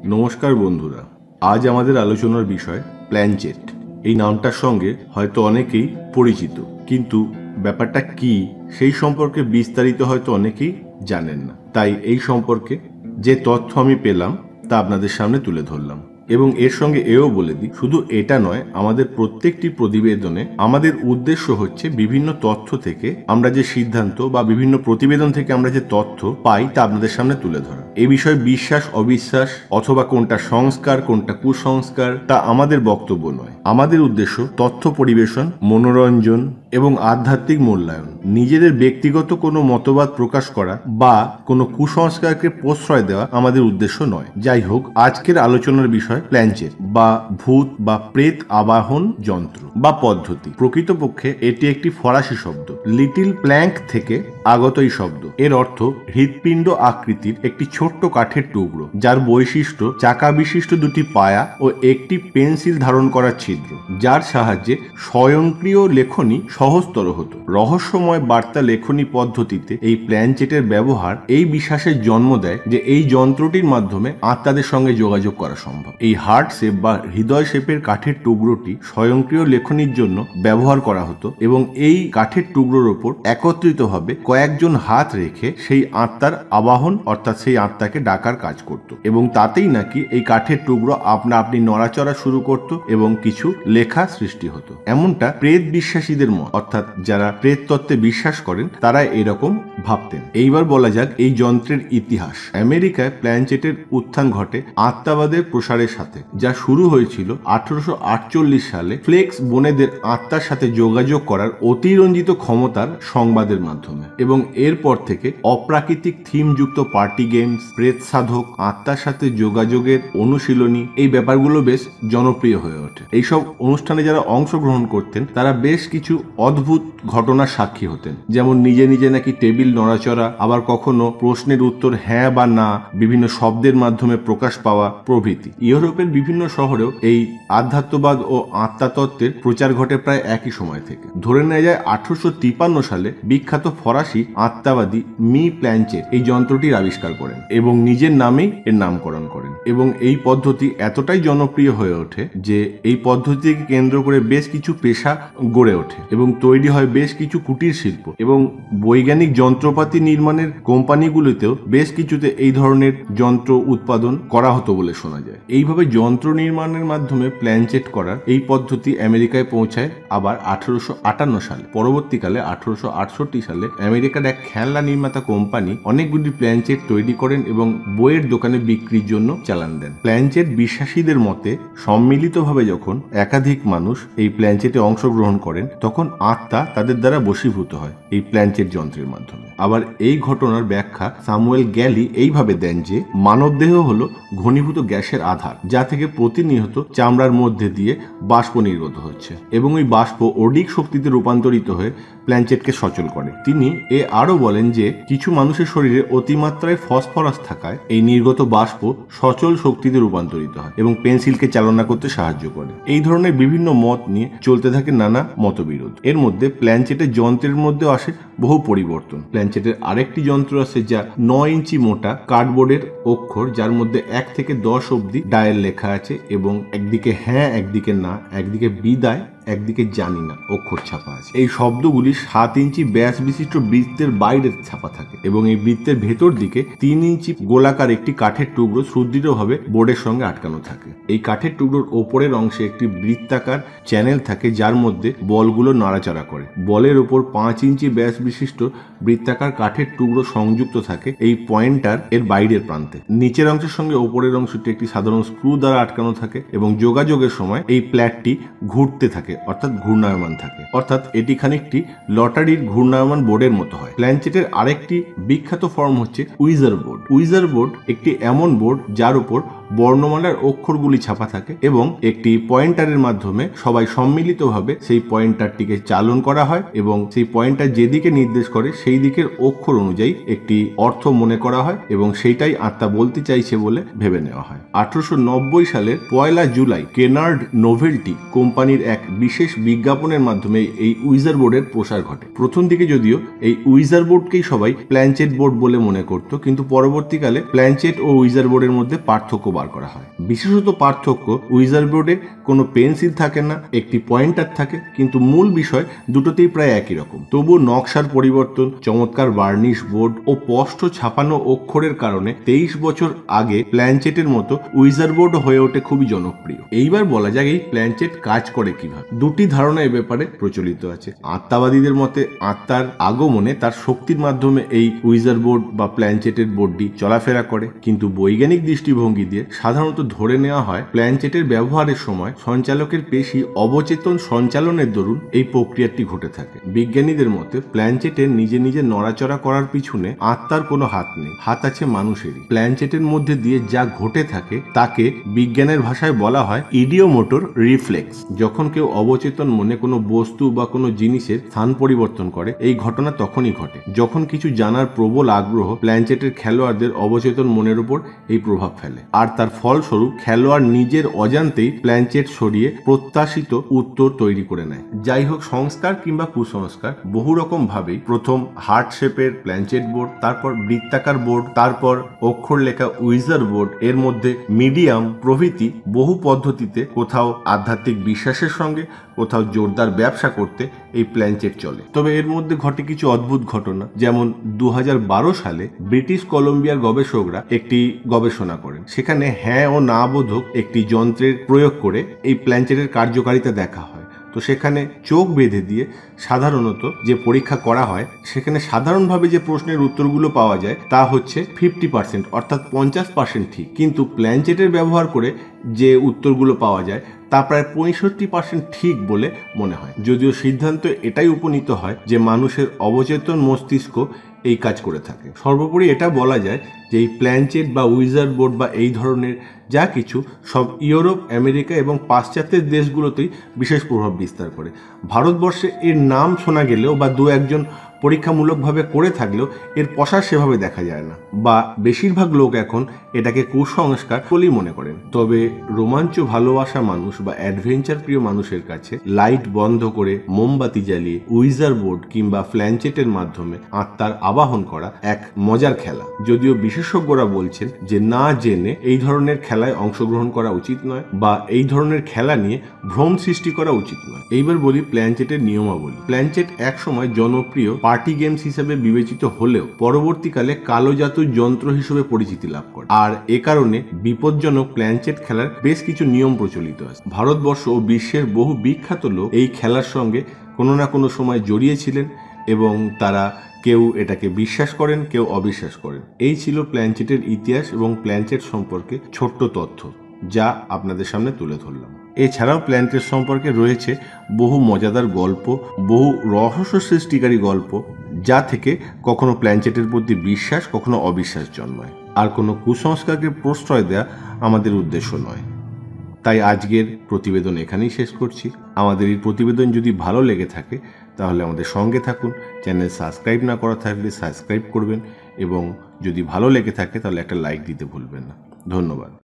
নমস্কার বন্ধুরা, আজ আমাদের আলোচনার বিষয় প্ল্যানচেট। এই নামটার সঙ্গে হয়তো অনেকেই পরিচিত, কিন্তু ব্যাপারটা কি সেই সম্পর্কে বিস্তারিত হয়তো অনেকেই জানেন না। তাই এই সম্পর্কে যে তথ্য আমি পেলাম তা আপনাদের সামনে তুলে ধরলাম। এবং এর সঙ্গে এও বলে দিই, শুধু এটা নয়, আমাদের প্রত্যেকটি প্রতিবেদনে আমাদের উদ্দেশ্য হচ্ছে বিভিন্ন তথ্য থেকে আমরা যে সিদ্ধান্ত বা বিভিন্ন প্রতিবেদন থেকে আমরা যে তথ্য পাই তা আপনাদের সামনে তুলে ধরা। এই বিষয়ে বিশ্বাস অবিশ্বাস অথবা কোনটা সংস্কার কোনটা কুসংস্কার তা আমাদের বক্তব্য নয়। আমাদের উদ্দেশ্য তথ্য পরিবেশন, মনোরঞ্জন এবং আধ্যাত্মিক মূল্যায়ন। নিজেদের ব্যক্তিগত কোনো মতবাদ প্রকাশ করা বা কোনো কুসংস্কারকে প্রশ্রয় দেওয়া আমাদের উদ্দেশ্য নয়। যাই হোক, আজকের আলোচনার বিষয় প্ল্যানচেট বা ভূত বা প্রেত আবাহন যন্ত্র বা পদ্ধতি। প্রকৃতপক্ষে এটি একটি ফরাসি শব্দ, লিটিল প্ল্যাঙ্ক থেকে আগত এই শব্দ। এর অর্থ হৃৎপিণ্ড আকৃতির একটি ছোট্ট কাঠের টুকরো, যার বৈশিষ্ট্য চাকা বিশিষ্ট দুটি পায়া ও একটি পেন্সিল ধারণ করার ছিদ্র, যার সাহায্যে স্বয়ংক্রিয় লেখনী সহজতর হতো। রহস্যময় বার্তা লেখনী পদ্ধতিতে এই প্ল্যানচেটের ব্যবহার এই বিশ্বাসের জন্ম দেয় যে এই যন্ত্রটির মাধ্যমে আত্মাদের সঙ্গে যোগাযোগ করা সম্ভব। এই হার্ট শেপ বা হৃদয় শেপের কাঠের টুকরোটি স্বয়ংক্রিয় লেখনীর জন্য ব্যবহার করা হতো এবং এই কাঠের টুকরোর ওপর একত্রিতভাবে কয়েকজন হাত রেখে সেই আত্মার আবাহন অর্থাৎ সেই আত্মাকে ডাকার কাজ করত এবং তাতেই নাকি এই কাঠের টুকরো আপনা আপনি নড়াচড়া শুরু করত এবং কিছু লেখা সৃষ্টি হতো। এমনটা প্রেত বিশ্বাসীদের মত, অর্থাৎ যারা প্রেত তত্ত্বে বিশ্বাস করেন তারা এরকম ভাবতেন। এইবার বলা যাক এই যন্ত্রের ইতিহাস। আমেরিকায় প্ল্যানচেটের উত্থান ঘটে আত্মাবাদের প্রসারের সাথে, যা শুরু হয়েছিল 1848 সালে ফ্লেক্স বোনেদের আত্মার সাথে যোগাযোগ করার অতিরঞ্জিত ক্ষমতার সংবাদের মাধ্যমে। এবং এরপর থেকে অপ্রাকৃতিক থিমযুক্ত পার্টি গেমস, প্রেত সাধক, আত্মার সাথে যোগাযোগের অনুশীলনী, এই ব্যাপারগুলো বেশ জনপ্রিয় হয়ে ওঠে। এইসব অনুষ্ঠানে যারা অংশগ্রহণ করতেন তারা বেশ কিছু অদ্ভুত ঘটনার সাক্ষী হতেন, যেমন নিজে নিজে নাকি টেবিল নড়াচড়া, আবার কখনো প্রশ্নের উত্তর হ্যাঁ বা না বিভিন্ন শব্দের মাধ্যমে প্রকাশ পাওয়া প্রভৃতি। ইউরোপের বিভিন্ন শহরেও এই আধ্যাত্মবাদ ও আত্মাতত্ত্বের প্রচার ঘটে প্রায় একই সময় থেকে। ধরে নেওয়া যায় 1853 সালে বিখ্যাত ফরাসি আত্মাবাদী মি প্ল্যানচেট এই যন্ত্রটির আবিষ্কার করেন এবং নিজের নামেই এর নামকরণ করেন। এবং এই পদ্ধতি এতটাই জনপ্রিয় হয়ে ওঠে যে এই পদ্ধতিকে কেন্দ্র করে বেশ কিছু পেশা গড়ে ওঠে এবং তৈরি হয় বেশ কিছু কুটির শিল্প এবং বৈজ্ঞানিক যন্ত্রপাতি নির্মাণের কোম্পানিগুলিতেও বেশ কিছুতে এই ধরনের যন্ত্র উৎপাদন করা হতো বলে শোনা যায়। এইভাবে যন্ত্র নির্মাণের মাধ্যমে প্ল্যানচেট করার এই পদ্ধতি আমেরিকায় পৌঁছায় আবার 1858 সালে। পরবর্তীকালে 1868 সালে আমেরিকার এক খেলনা নির্মাতা কোম্পানি অনেকগুলি প্ল্যানচেট তৈরি করেন এবং বইয়ের দোকানে বিক্রির জন্য চালান দেন। প্ল্যানচেট বিশ্বাসীদের মতে সম্মিলিতভাবে যখন একাধিক মানুষ এই প্ল্যানচেটে অংশগ্রহণ করেন তখন আত্মা তাদের দ্বারা বশীভূত হয় এই প্ল্যানচেট যন্ত্রের মাধ্যমে। আবার এই ঘটনার ব্যাখ্যা স্যামুয়েল গ্যালি এইভাবে দেন যে মানবদেহ হলো ঘনীভূত গ্যাসের আধার, যা থেকে প্রতিনিয়ত চামড়ার মধ্যে দিয়ে বাষ্প নির্গত হচ্ছে এবং ওই বাষ্প অধিক শক্তিতে রূপান্তরিত হয়ে প্ল্যানচেটকে সচল করে। তিনি আরো বলেন যে কিছু মানুষের শরীরে অতিমাত্রায় ফসফরাস থাকায় এই নির্গত বাষ্প সচল শক্তিতে রূপান্তরিত হয় এবং পেন্সিলকে চালনা করতে সাহায্য করে। এই ধরনের বিভিন্ন মত নিয়ে চলতে থাকে নানা মতবিরোধ। এর মধ্যে প্ল্যানচেটের যন্ত্রের মধ্যে আসে বহু পরিবর্তন। প্ল্যানচেটের আরেকটি যন্ত্র আছে যা 9 ইঞ্চি মোটা কার্ডবোর্ডের অক্ষর, যার মধ্যে 1 থেকে 10 অব্দি ডায়াল লেখা আছে এবং একদিকে হ্যাঁ একদিকে না, একদিকে বিদায় একদিকে জানি না অক্ষর ছাপা আছে। এই শব্দগুলি 7 ইঞ্চি ব্যাস বিশিষ্ট বৃত্তের বাইরে ছাপা থাকে এবং এই বৃত্তের ভেতর দিকে 3 ইঞ্চি গোলাকার একটি কাঠের টুকরো সুদৃঢ়ভাবে বোর্ডের সঙ্গে আটকানো থাকে। এই কাঠের টুকরোর ওপরের অংশে একটি বৃত্তাকার চ্যানেল থাকে যার মধ্যে বলগুলো নাড়াচাড়া করে। বলের ওপর 5 ইঞ্চি ব্যাস বিশিষ্ট বৃত্তাকার কাঠের টুকরো সংযুক্ত থাকে এই পয়েন্টার এর বাইরের প্রান্তে। নিচের অংশের সঙ্গে ওপরের অংশটি একটি সাধারণ স্ক্রু দ্বারা আটকানো থাকে এবং যোগাযোগের সময় এই প্ল্যাটটি ঘুরতে থাকে, অর্থাৎ ঘূর্ণায়মান থাকে। অর্থাৎ এটি খানিকটি লটারির ঘূর্ণায়মান বোর্ডের মতো হয়। প্ল্যানচেটের আরেকটি বিখ্যাত ফর্ম হচ্ছে উইজার বোর্ড। উইজার বোর্ড একটি এমন বোর্ড যার উপর বর্ণমালার অক্ষরগুলি ছাপা থাকে এবং একটি পয়েন্টারের মাধ্যমে সবাই সম্মিলিতভাবে সেই পয়েন্টারটিকে চালন করা হয় এবং সেই পয়েন্টার যেদিকে নির্দেশ করে সেই দিকের অক্ষর অনুযায়ী একটি অর্থ মনে করা হয় এবং সেইটাই আত্মা বলতে চাইছে বলে ভেবে নেওয়া হয়। 1890 সালের 1 জুলাই কেনার্ড নোভেলটি কোম্পানির এক বিশেষ বিজ্ঞাপনের মাধ্যমে এই উইজার বোর্ডের প্রসার ঘটে। প্রথম দিকে যদিও এই উইজার বোর্ডকেই সবাই প্ল্যানচেট বোর্ড বলে মনে করত, কিন্তু পরবর্তীকালে প্ল্যানচেট ও উইজার বোর্ডের মধ্যে পার্থক্য বার করা হয়। বিশেষত পার্থক্য, উইজার বোর্ডে কোনো পেন্সিল থাকে না, একটি পয়েন্টার থাকে, কিন্তু মূল বিষয় দুটোতেই প্রায় একই রকম। তবু নকশার পরিবর্তন, চমৎকার বার্নিশ বোর্ড ও স্পষ্ট ছাপানো অক্ষরের কারণে 23 বছর আগে প্ল্যানচেটের মতো উইজার বোর্ড হয়ে ওঠে খুবই জনপ্রিয়। এইবার বলা যাক এই প্ল্যানচেট কাজ করে কিভাবে। দুটি ধারণা এ ব্যাপারে প্রচলিত আছে। আত্মাবাদীদের মতে আত্মার আগমনে তার শক্তির মাধ্যমে এই উইজার বোর্ড বা প্ল্যানচেটের বোর্ডটি চলাফেরা করে, কিন্তু বৈজ্ঞানিক দৃষ্টিভঙ্গি দিয়ে সাধারণত ধরে নেওয়া হয় প্ল্যানচেটের ব্যবহারের সময় সঞ্চালকের পেশি অবচেতন সঞ্চালনের দরুন এই প্রক্রিয়াটি ঘটে থাকে। বিজ্ঞানীদের মতে প্ল্যানচেটের নিজে নিজে নড়াচড়া করার পিছনে আত্মার কোনো হাত নেই, হাত আছে মানুষেরই। প্ল্যানচেটের মধ্যে দিয়ে যা ঘটে থাকে তাকে বিজ্ঞানের ভাষায় বলা হয় ইডিওমোটর রিফ্লেক্স। যখন কেউ অবচেতন মনে কোনো বস্তু বা কোনো জিনিসের স্থান পরিবর্তন করে, এই ঘটনা তখনই ঘটে যখন কিছু জানার প্রবল আগ্রহ প্ল্যানচেটের খেলোয়াড়দের অবচেতন মনের উপর এই প্রভাব ফেলে, আর তার ফলস্বরূপ খেলোয়াড় নিজের অজান্তেই প্ল্যানচেট সরিয়ে প্রত্যাশিত উত্তর তৈরি করে নেয়। যাই হোক, সংস্কার কিংবা কুসংস্কার বহু রকম ভাবেই, প্রথম হার্ট শেপের প্ল্যানচেট বোর্ড, তারপর বৃত্তাকার বোর্ড, তারপর অক্ষর লেখা উইজার বোর্ড, এর মধ্যে মিডিয়াম প্রভৃতি বহু পদ্ধতিতে, কোথাও আধ্যাত্মিক বিশ্বাসের সঙ্গে, কোথাও জোরদার ব্যবসা করতে এই প্ল্যানচেট চলে। তবে এর মধ্যে ঘটে কিছু অদ্ভুত ঘটনা। যেমন 2012 সালে ব্রিটিশ কলম্বিয়ার গবেষকরা একটি গবেষণা করেন। সেখানে হ্যাঁ ও না বোধক একটি যন্ত্রের প্রয়োগ করে এই প্ল্যানচেটের কার্যকারিতা দেখা হয়। তো সেখানে চোখ বেঁধে দিয়ে সাধারণত যে পরীক্ষা করা হয়, সেখানে সাধারণভাবে যে প্রশ্নের উত্তরগুলো পাওয়া যায় তা হচ্ছে 50%, অর্থাৎ 50% ঠিক, কিন্তু প্ল্যানচেটের ব্যবহার করে যে উত্তরগুলো পাওয়া যায় তা প্রায় 65% ঠিক বলে মনে হয়। যদিও সিদ্ধান্ত এটাই উপনীত হয় যে মানুষের অবচেতন মস্তিষ্ক এই কাজ করে থাকে। সর্বোপরি এটা বলা যায় যে এই প্ল্যানচেট বা উইজার বোর্ড বা এই ধরনের যা কিছু সব ইউরোপ, আমেরিকা এবং পাশ্চাত্যের দেশগুলোতেই বিশেষ প্রভাব বিস্তার করে। ভারতবর্ষে এর নাম শোনা গেলেও বা দু একজন পরীক্ষামূলকভাবে করে থাকলেও এর প্রসার সেভাবে দেখা যায় না, বা বেশিরভাগ লোক এখন এটাকে কুসংস্কার বলেই মনে করেন। তবে রোমাঞ্চ ভালোবাসা মানুষ বা অ্যাডভেঞ্চার প্রিয় মানুষের কাছে লাইট বন্ধ করে মোমবাতি জ্বালিয়ে উইজার বোর্ড কিংবা প্ল্যানচেটের মাধ্যমে আত্মার আবাহন করা এক মজার খেলা। যদিও বিশেষজ্ঞরা বলছেন যে না জেনে এই ধরনের খেলায় অংশগ্রহণ করা উচিত নয়, বা এই ধরনের খেলা নিয়ে ভ্রম সৃষ্টি করা উচিত নয়। এইবার বলি প্ল্যানচেটের নিয়মাবলী। প্ল্যানচেট একসময় জনপ্রিয় পার্টি গেমস হিসেবে বিবেচিত হলেও পরবর্তীকালে কালো জাদুর যন্ত্র হিসেবে পরিচিতি লাভ করে, আর এ কারণে বিপজ্জনক প্ল্যানচেট খেলার বেশ কিছু নিয়ম প্রচলিত আছে। ভারতবর্ষ ও বিশ্বের বহু বিখ্যাত লোক এই খেলার সঙ্গে কোনো না কোনো সময় জড়িয়েছিলেন এবং তারা কেউ এটাকে বিশ্বাস করেন, কেউ অবিশ্বাস করেন। এই ছিল প্ল্যানচেটের ইতিহাস এবং প্ল্যানচেট সম্পর্কে ছোট্ট তথ্য, যা আপনাদের সামনে তুলে ধরলাম। এছাড়াও প্ল্যানচেট সম্পর্কে রয়েছে বহু মজাদার গল্প, বহু রহস্য সৃষ্টিকারী গল্প, যা থেকে কখনো প্ল্যানচেটের প্রতি বিশ্বাস, কখনো অবিশ্বাস জন্মায়। আর কোনো কুসংস্কারকে প্রশ্রয় দেয়া আমাদের উদ্দেশ্য নয়। তাই আজকের প্রতিবেদন এখানেই শেষ করছি। আমাদের এই প্রতিবেদন যদি ভালো লেগে থাকে তাহলে আমাদের সঙ্গে থাকুন। চ্যানেল সাবস্ক্রাইব না করা থাকলে সাবস্ক্রাইব করবেন, এবং যদি ভালো লেগে থাকে তাহলে একটা লাইক দিতে ভুলবেন না। ধন্যবাদ।